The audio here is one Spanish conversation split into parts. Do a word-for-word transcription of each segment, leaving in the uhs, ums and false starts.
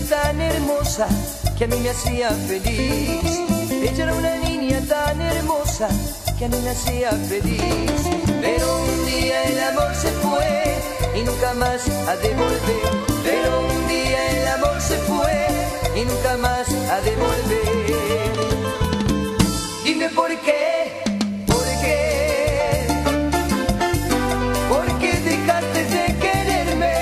tan hermosa que a mí me hacía feliz. Ella era una niña tan hermosa que a mí me hacía feliz. Pero un día el amor se fue y nunca más ha de volver. Pero un día el amor se fue y nunca más ha de volver. Dime por qué, por qué, por qué dejaste de quererme.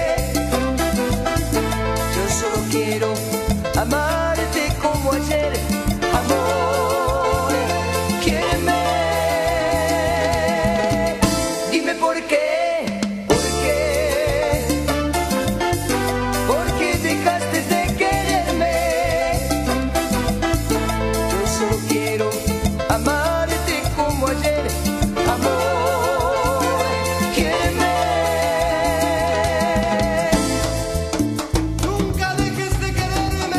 Yo solo quiero amarte como ayer, amor, quiéreme. Dime por qué, por qué, por qué dejaste de quererme. Yo solo quiero amarte como ayer, amor, quiéreme. Nunca dejes de quererme.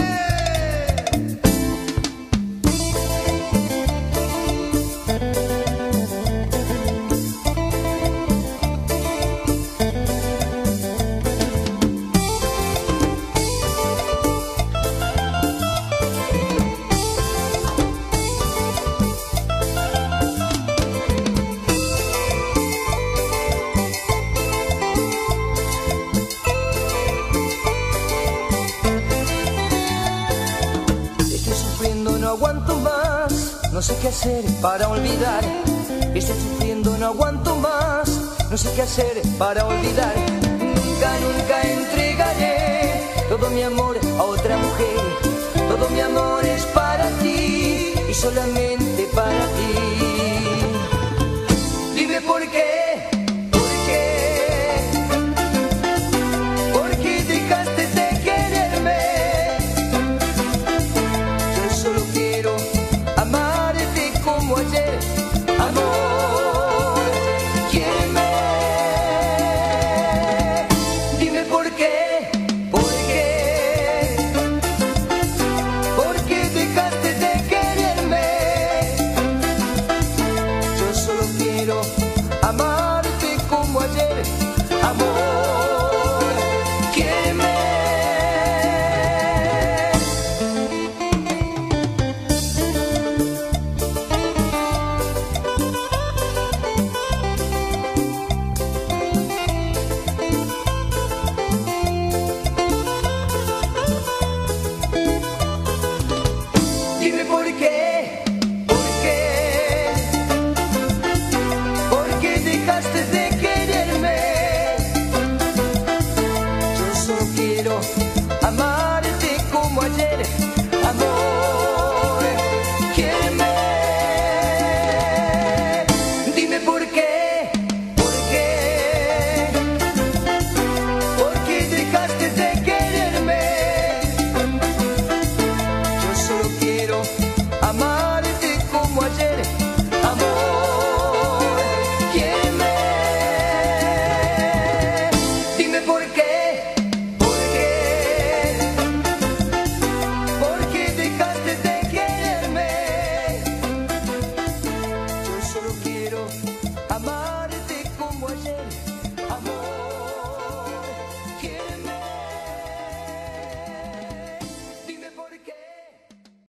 Estoy sufriendo, no aguanto más, no sé qué hacer para olvidar. Estoy sufriendo, no aguanto más, no sé qué hacer para olvidar. Nunca, nunca entregaré todo mi amor a otra mujer. Todo mi amor es para ti y solamente para ti. Dime por qué, por qué, por qué dejaste de quererme. Yo solo quiero amarte como ayer, amor, quiéreme. Dime por qué, por qué, por qué dejaste de quererme. Yo solo quiero amarte como ayer, amor, quiéreme. Dime por qué, por qué, por qué dejaste de quererme. Yo solo quiero